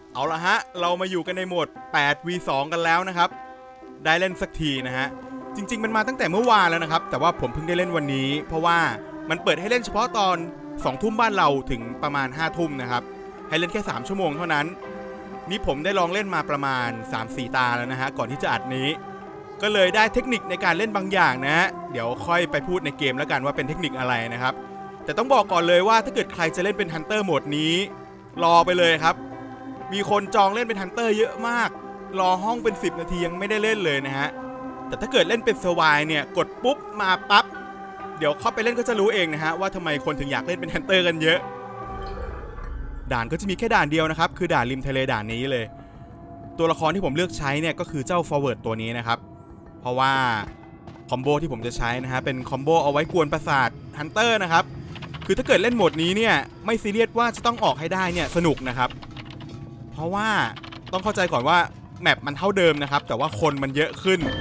เอาละฮะเรามาอยู่กันในโหมด 8v2 กันแล้วนะครับได้เล่นสักทีนะฮะจริงๆมันมาตั้งแต่เมื่อวานแล้วนะครับแต่ว่าผมเพิ่งได้เล่นวันนี้เพราะว่ามันเปิดให้เล่นเฉพาะตอน2 ทุ่มบ้านเราถึงประมาณ5 ทุ่มนะครับให้เล่นแค่3 ชั่วโมงเท่านั้นนี่ผมได้ลองเล่นมาประมาณ 3-4 ตาแล้วนะฮะก่อนที่จะอัดนี้ก็เลยได้เทคนิคในการเล่นบางอย่างนะฮะเดี๋ยวค่อยไปพูดในเกมแล้วกันว่าเป็นเทคนิคอะไรนะครับแต่ต้องบอกก่อนเลยว่าถ้าเกิดใครจะเล่นเป็นฮันเตอร์โหมดนี้รอไปเลยครับมีคนจองเล่นเป็นฮันเตอร์เยอะมากรอห้องเป็น10 นาทียังไม่ได้เล่นเลยนะฮะแต่ถ้าเกิดเล่นเป็นเซอร์ไวเนี่ยกดปุ๊บมาปั๊บเดี๋ยวเข้าไปเล่นก็จะรู้เองนะฮะว่าทำไมคนถึงอยากเล่นเป็นฮันเตอร์กันเยอะด่านก็จะมีแค่ด่านเดียวนะครับคือด่านริมทะเลด่านนี้เลยตัวละครที่ผมเลือกใช้เนี่ยก็คือเจ้า forward ตัวนี้นะครับเพราะว่าคอมโบที่ผมจะใช้นะฮะเป็นคอมโบเอาไว้กวนประสาทฮันเตอร์นะครับคือถ้าเกิดเล่นโหมดนี้เนี่ยไม่ซีเรียสว่าจะต้องออกให้ได้เนี่ยสนุกนะครับเพราะว่าต้องเข้าใจก่อนว่าแมปมันเท่าเดิมนะครับแต่ว่าคนมันเยอะขึ้น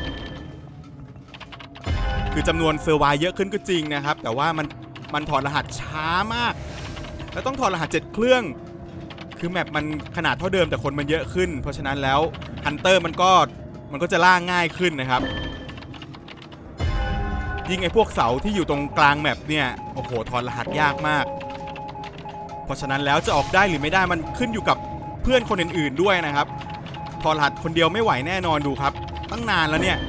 คือจำนวนเซอร์ไวเยอะขึ้นก็จริงนะครับแต่ว่ามันถอดรหัสช้ามากแล้วต้องถอดรหัส7 เครื่องคือแมปมันขนาดเท่าเดิมแต่คนมันเยอะขึ้นเพราะฉะนั้นแล้วฮันเตอร์มันก็จะล่าง่ายขึ้นนะครับยิ่งไอ้พวกเสาที่อยู่ตรงกลางแมปเนี่ยโอ้โหถอดรหัสยากมากเพราะฉะนั้นแล้วจะออกได้หรือไม่ได้มันขึ้นอยู่กับเพื่อนคนอื่นๆด้วยนะครับถอดรหัสคนเดียวไม่ไหวแน่นอนดูครับตั้งนานแล้วเนี่ย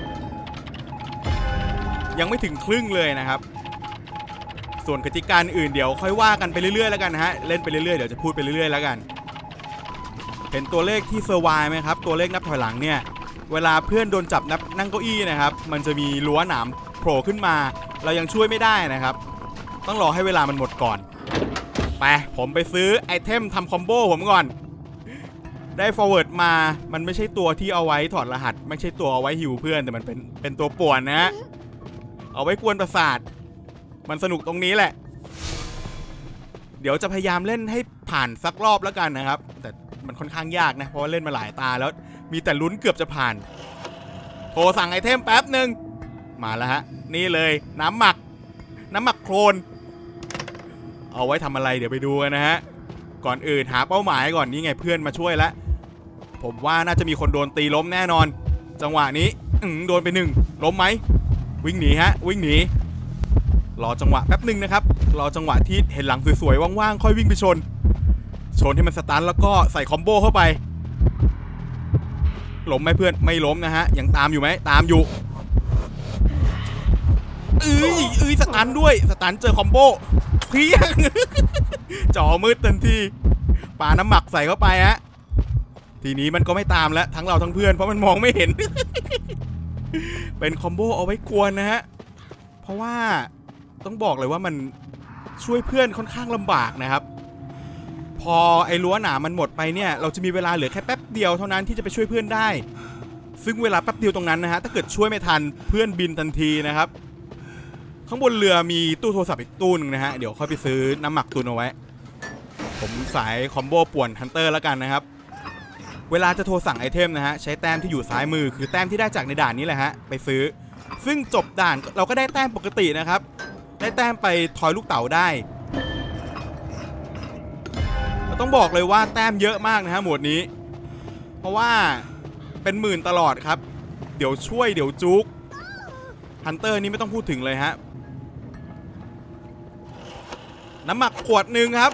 ยังไม่ถึงครึ่งเลยนะครับส่วนกติกาอื่นเดี๋ยวค่อยว่ากันไปเรื่อยๆแล้วกันนะฮะเล่นไปเรื่อยๆเดี๋ยวจะพูดไปเรื่อยๆแล้วกันเห็นตัวเลขที่เซอร์ไวไหมครับตัวเลขนับถอยหลังเนี่ยเวลาเพื่อนโดนจับนั่งเก้าอี้นะครับมันจะมีรั้วหนามโผล่ขึ้นมาเรายังช่วยไม่ได้นะครับต้องรอให้เวลามันหมดก่อนไปผมไปซื้อไอเทมทำคอมโบผมก่อนได้ forward มามันไม่ใช่ตัวที่เอาไว้ถอดรหัสไม่ใช่ตัวเอาไว้ฮิวเพื่อนแต่มันเป็นตัวป่วนนะเอาไว้กวนประสาทมันสนุกตรงนี้แหละเดี๋ยวจะพยายามเล่นให้ผ่านสักรอบแล้วกันนะครับแต่มันค่อนข้างยากนะเพราะว่าเล่นมาหลายตาแล้วมีแต่ลุ้นเกือบจะผ่านโทรสั่งไอเทมแป๊บหนึ่งมาแล้วฮะนี่เลยน้ำหมักโคลนเอาไว้ทำอะไรเดี๋ยวไปดูกันนะฮะก่อนอื่นหาเป้าหมายก่อนนี่ไงเพื่อนมาช่วยแล้วผมว่าน่าจะมีคนโดนตีล้มแน่นอนจังหวะนี้โดนไป1ล้มไหมวิ่งหนีฮะวิ่งหนีรอจังหวะแป๊บหนึ่งนะครับรอจังหวะที่เห็นหลังสวยๆว่างๆค่อยวิ่งไปชนให้มันสตันแล้วก็ใส่คอมโบเข้าไปล้มไหมเพื่อนไม่ล้มนะฮะยังตามอยู่ไหมตามอยู่สตันด้วยสตันเจอคอมโบเพี้ยง จอมืดทันทีปาน้ำหมักใส่เข้าไปฮะทีนี้มันก็ไม่ตามแล้วทั้งเราทั้งเพื่อนเพราะมันมองไม่เห็น เป็นคอมโบเอาไว้กวนนะฮะเพราะว่าต้องบอกเลยว่ามันช่วยเพื่อนค่อนข้างลำบากนะครับพอไอ้รั้วหนามมันหมดไปเนี่ยเราจะมีเวลาเหลือแค่แป๊บเดียวเท่านั้นที่จะไปช่วยเพื่อนได้ซึ่งเวลาแป๊บเดียวตรงนั้นนะฮะถ้าเกิดช่วยไม่ทันเพื่อนบินทันทีนะครับข้างบนเรือมีตู้โทรศัพท์อีกตู้นึงนะฮะเดี๋ยวค่อยไปซื้อน้ำหมักตุนเอาไว้ผมสายคอมโบป่วนฮันเตอร์แล้วกันนะครับเวลาจะโทรสั่งไอเทมนะฮะใช้แต้มที่อยู่ซ้ายมือคือแต้มที่ได้จากในด่านนี้แหละฮะไปซื้อซึ่งจบด่านเราก็ได้แต้มปกตินะครับได้แต้มไปทอยลูกเต๋าได้ต้องบอกเลยว่าแต้มเยอะมากนะฮะหมวดนี้เพราะว่าเป็นหมื่นตลอดครับเดี๋ยวช่วยเดี๋ยวจุกฮันเตอร์นี้ไม่ต้องพูดถึงเลยฮะน้ำหมักขวดหนึ่งครับ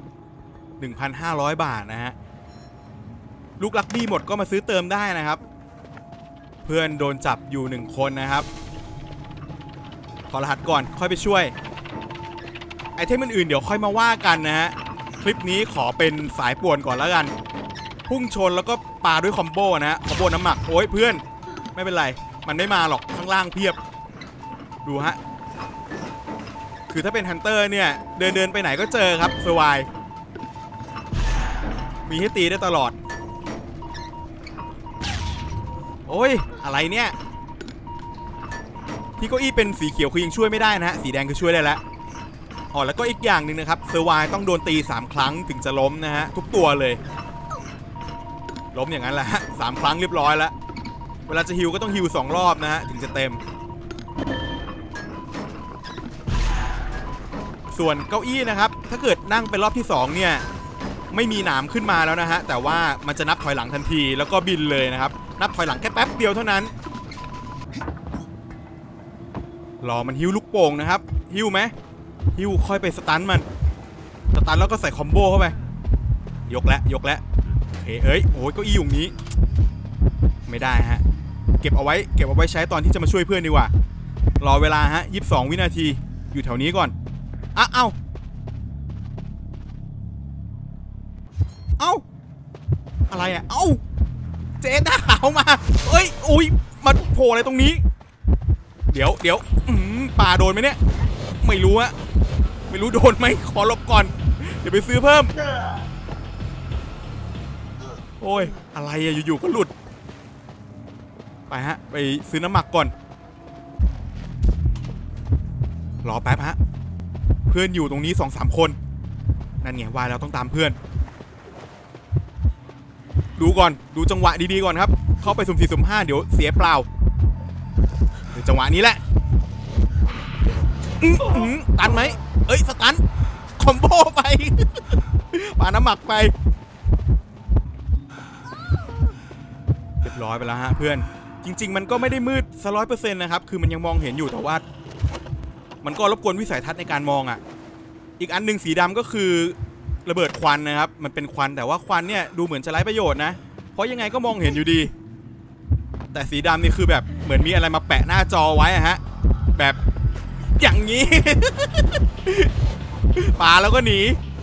1,500 บาทนะฮะลูกลักบี้หมดก็มาซื้อเติมได้นะครับเพื่อนโดนจับอยู่1 คนนะครับขอรหัสก่อนค่อยไปช่วยไอเทมอื่นๆเดี๋ยวค่อยมาว่ากันนะฮะคลิปนี้ขอเป็นสายป่วนก่อนแล้วกันพุ่งชนแล้วก็ปาด้วยคอมโบนะฮะคอมโบน้ำหมักโอ้ยเพื่อนไม่เป็นไรมันไม่มาหรอกข้างล่างเพียบดูฮะคือถ้าเป็นฮันเตอร์เนี่ยเดินไปไหนก็เจอครับเซอร์ไวมีให้ตีได้ตลอดโอ้ยอะไรเนี่ยที่เก้าอี้เป็นสีเขียวคือยังช่วยไม่ได้นะฮะสีแดงคือช่วยได้แล้วอ๋อแล้วก็อีกอย่างหนึ่งนะครับเซอร์ไวต้องโดนตี3 ครั้งถึงจะล้มนะฮะทุกตัวเลยล้มอย่างนั้นแหละ3 ครั้งเรียบร้อยแล้วเวลาจะฮิวก็ต้องฮิว2 รอบนะฮะถึงจะเต็มส่วนเก้าอี้นะครับถ้าเกิดนั่งเป็นรอบที่2เนี่ยไม่มีหนามขึ้นมาแล้วนะฮะแต่ว่ามันจะนับถอยหลังทันทีแล้วก็บินเลยนะครับนับถอยหลังแค่แป๊บเดียวเท่านั้นรอมันฮิ้วลูกโป่งนะครับฮิ้วไหมฮิ้วค่อยไปสตันมันสตันแล้วก็ใส่คอมโบเข้าไปยกแล้วโอเคโอ้ยเก้าอี้อยู่นี้ไม่ได้ฮะเก็บเอาไว้ใช้ตอนที่จะมาช่วยเพื่อนดีกว่ารอเวลาฮะ22 วินาทีอยู่แถวนี้ก่อนเอ้าอะไรอ่ะเจ๊หน้าขาวมาอุ้ยมาโผล่อะไรตรงนี้เดี๋ยวป่าโดนไหมเนี่ยไม่รู้โดนไหมขอหลบก่อนเดี๋ยวไปซื้อเพิ่มโอ้ยอะไรอะอยู่ๆก็หลุดไปฮะไปซื้อน้ำหมักก่อนรอแป๊บฮะเพื่อนอยู่ตรงนี้ 2-3 คนนั่นไงว่าแล้วต้องตามเพื่อนดูก่อนดูจังหวะดีๆก่อนครับเข้าไปสุ่ม4สุ่ม5เดี๋ยวเสียเปล่าจังหวะนี้แหละตันไหมสตันคอมโบไปปาน้ำหมักไปเรียบร้อยไปแล้วฮะเพื่อนจริงๆมันก็ไม่ได้มืดซะ100%นะครับคือมันยังมองเห็นอยู่แต่ว่ามันก็รบกวนวิสัยทัศน์ในการมองอีกอันหนึ่งสีดำก็คือระเบิดควันนะครับมันเป็นควันแต่ว่าควันเนี่ยดูเหมือนจะไร้ประโยชน์นะเพราะยังไงก็มองเห็นอยู่ดีแต่สีดำนี่คือแบบเหมือนมีอะไรมาแปะหน้าจอไว้ฮะแบบอย่างนี้ ปาแล้วก็หนี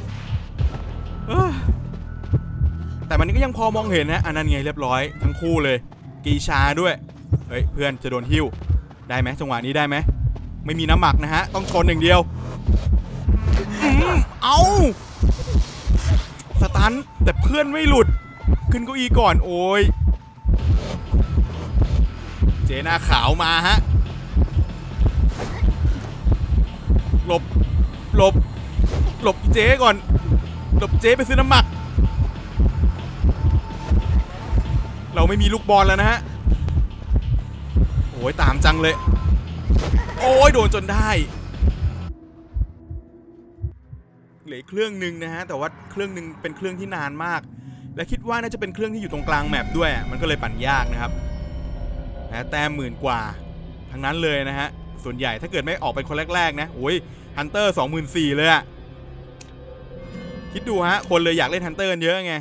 แต่มันก็ยังพอมองเห็นนะอันนั้นไงเรียบร้อยทั้งคู่เลยกีชาด้วยเพื่อนจะโดนหิ้วได้ไหมจังหวะนี้ได้ไหมไม่มีน้ำหมักนะฮะต้องชนอย่างเดียวสตันแต่เพื่อนไม่หลุดขึ้นเก้าอี้ก่อนโอ้ยเจหน้าขาวมาฮะหลบเจ๊ก่อนหลบเจ๊ไปซื้อน้ำหมักเราไม่มีลูกบอลแล้วนะฮะโอ้ยตามจังเลยโอ้ยโดนจนได้เหลือเครื่องหนึ่งนะฮะแต่ว่าเครื่องหนึ่งเป็นเครื่องที่นานมากและคิดว่าน่าจะเป็นเครื่องที่อยู่ตรงกลางแมปด้วยมันก็เลยปั่นยากนะครับแต้ม10,000 กว่าทั้งนั้นเลยนะฮะส่วนใหญ่ถ้าเกิดไม่ออกเป็นคนแรกๆนะโอ้ยฮันเตอร์ 24,000 เลยคิดดูฮะคนเลยอยากเล่นฮันเตอร์กันเยอะไง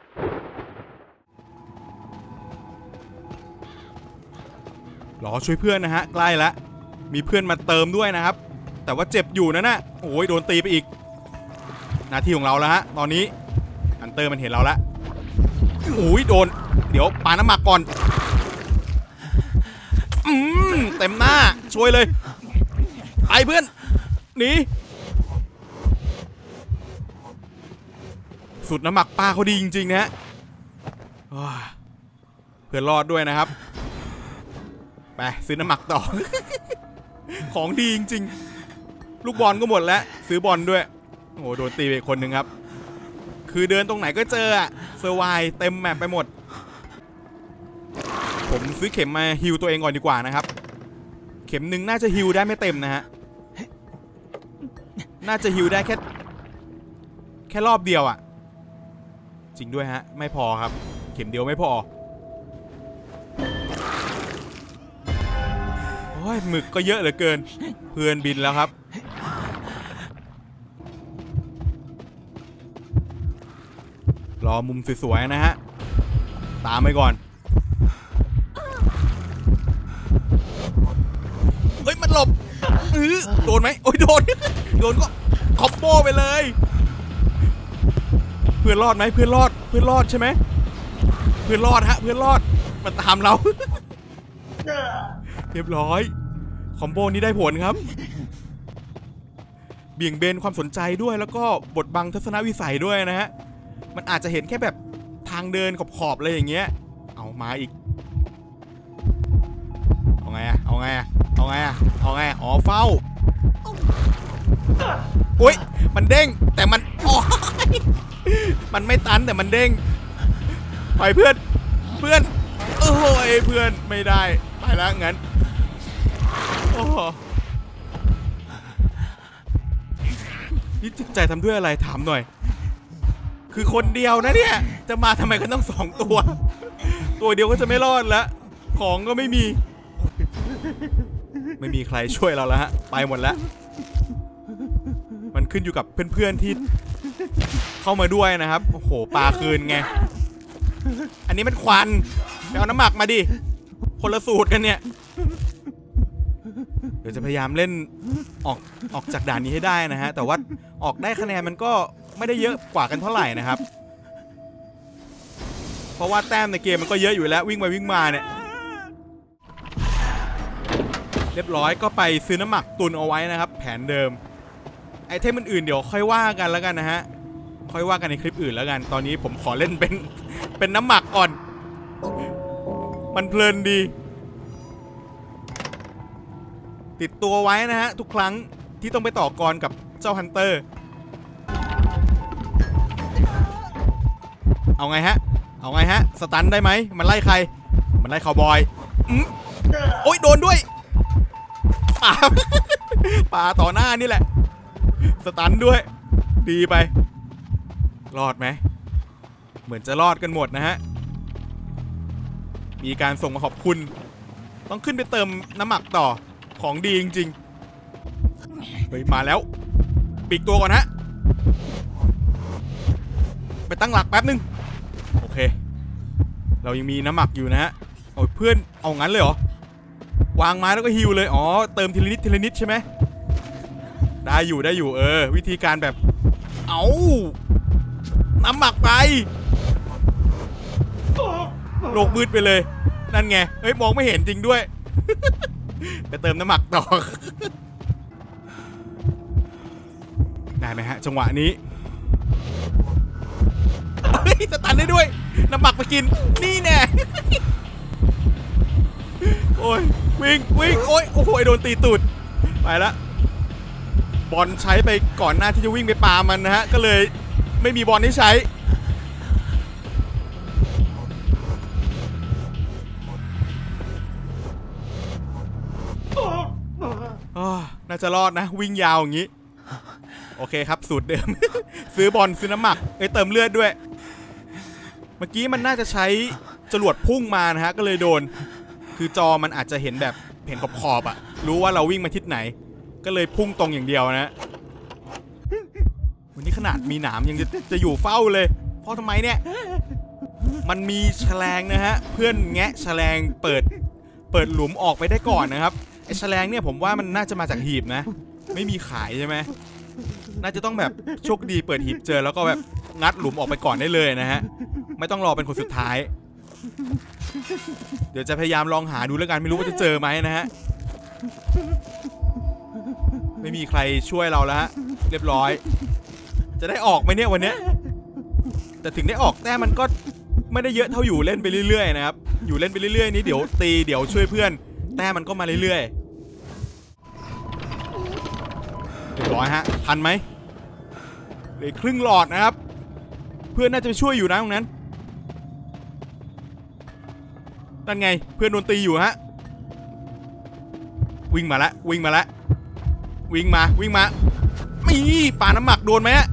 รอช่วยเพื่อนนะฮะใกล้ละมีเพื่อนมาเติมด้วยนะครับแต่ว่าเจ็บอยู่นะโอ้ยโดนตีไปอีกหน้าที่ของเราแล้วฮะตอนนี้ฮันเตอร์มันเห็นเราแล้วโอ้ยโดนเดี๋ยวปาน้ำหมักก่อนเต็มหน้าช่วยเลยไอ้เพื่อนหนีสุดน้ำหมักป้าเขาดีจริงๆนะฮะเพื่อนรอดด้วยนะครับไปซื้อน้ำหมักต่อ ของดีจริงๆลูกบอลก็หมดแล้วซื้อบอลด้วยโอ้โหโดนตีไปคนหนึ่งครับคือเดินตรงไหนก็เจอเซอร์ไวเต็มแมปไปหมดผมซื้อเข็มมาฮิวตัวเองก่อนดีกว่านะครับเข็มหนึ่งน่าจะฮิวได้ไม่เต็มนะฮะน่าจะฮิวได้แค่รอบเดียวจริงด้วยฮะไม่พอครับเข็มเดียวไม่พอโอ้ยหมึกก็เยอะเหลือเกินเพื่อนบินแล้วครับรอมุมสวยๆนะฮะตามไปก่อนมันหลบโดนไหมโอ้ยโดนก็คอมโบไปเลยเพื่อนรอดไหมเพื่อนรอดใช่ไหมเพื่อนรอดฮะเพื่อนรอดมันตามเรา เรียบร้อยคอมโบนี้ได้ผลครับเบี่ยงเบนความสนใจด้วยแล้วก็บดบังทัศนวิสัยด้วยนะฮะมันอาจจะเห็นแค่แบบทางเดินขอบๆอะไรอย่างเงี้ยเอามาอีกเอาไงอ๋อเฝ้าอุ้ยมันเด้งแต่มันมันไม่ตันแต่มันเด้งไปเพื่อนโอ้ยเพื่อนไม่ได้ไปแล้วงั้นโอ้นี่จิตใจทำด้วยอะไรถามหน่อยคือคนเดียวนะเนี่ยจะมาทำไมกันต้อง2 ตัวตัวเดียวก็จะไม่รอดแล้วของก็ไม่มีใครช่วยเราแล้วฮะไปหมดแล้วมันขึ้นอยู่กับเพื่อนๆที่เข้ามาด้วยนะครับโอ้โหปลาคืนไงอันนี้มันควันไปเอาน้ำหมักมาดิคนละสูตรกันเนี่ยเดี๋ยวจะพยายามเล่นออกจากด่านนี้ให้ได้นะฮะแต่ว่าออกได้คะแนนมันก็ไม่ได้เยอะกว่ากันเท่าไหร่นะครับเพราะว่าแต้มในเกมมันก็เยอะอยู่แล้ววิ่งไปวิ่งมาเนี่ยเรียบร้อยก็ไปซื้อน้ำหมักตุนเอาไว้นะครับแผนเดิมไอเทมอื่นๆเดี๋ยวค่อยว่ากันแล้วกันนะฮะค่อยว่ากันในคลิปอื่นแล้วกันตอนนี้ผมขอเล่นเป็นน้ำหมักก่อนมันเพลินดีติดตัวไว้นะฮะทุกครั้งที่ต้องไปต่อกรกับเจ้าฮันเตอร์เอาไงฮะสตันได้ไหมมันไล่ใครมันไล่คาวบอยโอ๊ยโดนด้วยป่าต่อหน้านี่แหละสตันด้วยดีไปรอดไหมเหมือนจะรอดกันหมดนะฮะมีการส่งมาขอบคุณต้องขึ้นไปเติมน้ำหมักต่อของดีจริงๆเฮ้ยมาแล้วปีกตัวก่อนฮะไปตั้งหลักแป๊บนึงโอเคเรายังมีน้ำหมักอยู่นะฮะโอ้ยเพื่อนเอางั้นเลยเหรอวางไม้แล้วก็ฮิวเลยอ๋อเติมทีละนิดใช่ไหมได้อยู่วิธีการแบบเอาน้ำหมักไปโลกมืดไปเลยนั่นไงเฮ้ยมองไม่เห็นจริงด้วยไปเติมน้ำหมักต่อได้ไหมฮะจังหวะนี้เฮ้ยสตันได้ด้วยน้ำหมักไปกินนี่แน่โอ้ยวิ่งโอ้ยโอ้โหโดนตีตูดไปละบอลใช้ไปก่อนหน้าที่จะวิ่งไปปามันนะฮะก็เลยไม่มีบอลให้ใช้น่าจะรอดนะวิ่งยาวอย่างนี้โอเคครับสูตรเดิม ซื้อบอลซื้อน้ำหมักเติมเลือดด้วยเมื่อกี้มันน่าจะใช้จรวดพุ่งมานะฮะก็เลยโดนคือจอมันอาจจะเห็นแบบเห็นขอบอะรู้ว่าเราวิ่งมาทิศไหนก็เลยพุ่งตรงอย่างเดียวนะวันนี้ขนาดมีหนามยังจะอยู่เฝ้าเลยเพราะทำไมเนี่ยมันมีแฉลงนะฮะเพื่อนแงะแฉลงเปิดหลุมออกไปได้ก่อนนะครับไอ้แฉลงเนี่ยผมว่ามันน่าจะมาจากหีบนะไม่มีขายใช่ไหมน่าจะต้องแบบโชคดีเปิดหีบเจอแล้วก็แบบงัดหลุมออกไปก่อนได้เลยนะฮะไม่ต้องรอเป็นคนสุดท้ายเดี๋ยวจะพยายามลองหาดูแล้วกันไม่รู้ว่าจะเจอไหมนะฮะไม่มีใครช่วยเราแล้วฮะเรียบร้อยจะได้ออกไหมเนี่ยวันนี้แต่ถึงได้ออกแต่มันก็ไม่ได้เยอะเท่าอยู่เล่นไปเรื่อยๆนะครับอยู่เล่นไปเรื่อยๆนี้เดี๋ยวตีเดี๋ยวช่วยเพื่อนแต่มันก็มาเรื่อยๆเรียบร้อยฮะทันไหมเหลือครึ่งหลอดนะครับเพื่อนน่าจะไปช่วยอยู่นะตรงนั้นนั่นไงเพื่อนโดนตีอยู่ฮะวิ่งมาแล้ววิ่งมามีปาน้ำหมักโดนไหมฮะ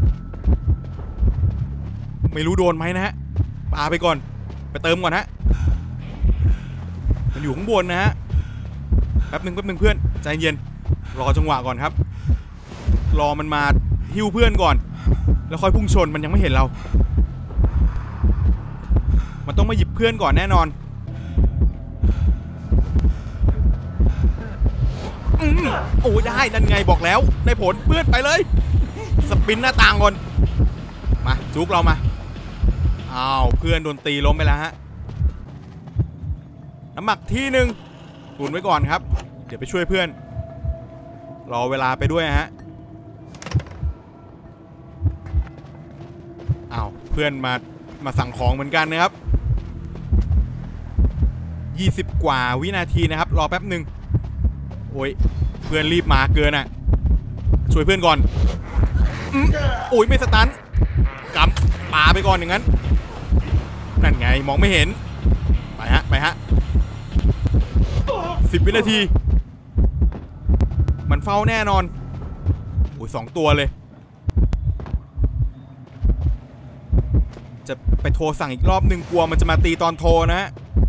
ไม่รู้โดนไหมนะฮะปาไปก่อนไปเติมก่อนฮะมันอยู่ข้างบนนะฮะแป๊บหนึ่งเพื่อนใจเย็นรอจังหวะก่อนครับรอมันมาฮิวเพื่อนก่อนแล้วค่อยพุ่งชนมันยังไม่เห็นเรามันต้องมาหยิบเพื่อนก่อนแน่นอนโอ้ได้นั่นไงบอกแล้วได้ผลเพื่อนไปเลยสปินหน้าต่างก่อนมาจุกเรามาอ้าวเพื่อนโดนตีล้มไปแล้วฮะน้ำหมักที่หนึ่งตุนไว้ก่อนครับเดี๋ยวไปช่วยเพื่อนรอเวลาไปด้วยฮะอ้าวเพื่อนมาสั่งของเหมือนกันนะครับ20 กว่าวินาทีนะครับรอแป๊บหนึ่งโอ้ยเพื่อนรีบมาเกินอ่ะช่วยเพื่อนก่อนโอ้ยไม่สตันกำปาไปก่อนอย่างนั้นนั่นไงมองไม่เห็นไปฮะ10 วินาทีมันเฝ้าแน่นอนโอ้ย2 ตัวเลยจะไปโทรสั่งอีกรอบหนึ่งกลัวมันจะมาตีตอนโทรนะฮะ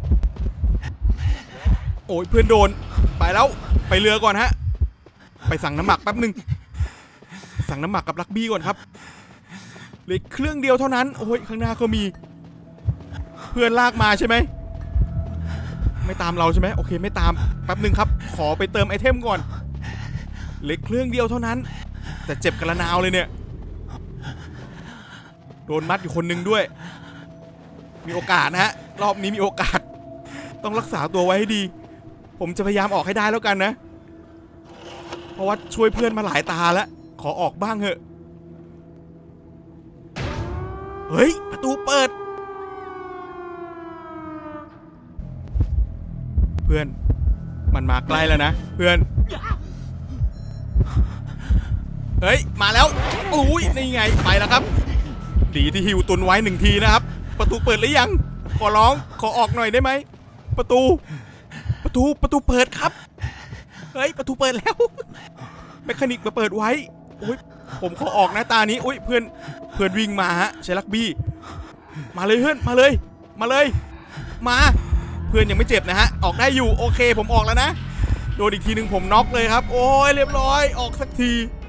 โอ้ยเพื่อนโดนไปแล้วไปเรือก่อนฮะไปสั่งน้ำหมักแป๊บหนึ่งสั่งน้ำหมักกับลักบี้ก่อนครับเหลือเครื่องเดียวเท่านั้นโอ้ยข้างหน้าก็มีเพื่อนลากมาใช่ไหมไม่ตามเราใช่ไหมโอเคไม่ตามแป๊บหนึ่งครับขอไปเติมไอเทมก่อนเหลือเครื่องเดียวเท่านั้นแต่เจ็บกระนาวเลยเนี่ยโดนมัดอยู่คนหนึ่งด้วยมีโอกาสนะฮะรอบนี้มีโอกาสต้องรักษาตัวไว้ให้ดีผมจะพยายามออกให้ได้แล้วกันนะเพราะว่าช่วยเพื่อนมาหลายตาแล้วขอออกบ้างเถอะเฮ้ยประตูเปิดเพื่อนมันมาใกล้แล้วนะเพื่อนเฮ้ยมาแล้วอุ้ยนี่ไงไปแล้วครับดีที่ฮิวตุนไว้1ทีนะครับประตูเปิดหรือยังขอร้องขอออกหน่อยได้ไหมประตูเปิดครับเฮ้ยประตูเปิดแล้วแมคานิกมาเปิดไว้อุ้ยผมขอออกนะตานี้อุ้ยเพื่อนวิ่งมาฮะใช้ลักบี้มาเลยเพื่อนมาเลยมาเพื่อนยังไม่เจ็บนะฮะออกได้อยู่โอเคผมออกแล้วนะโดนอีกทีหนึ่งผมน็อกเลยครับโอ้ยเรียบร้อยออกสักที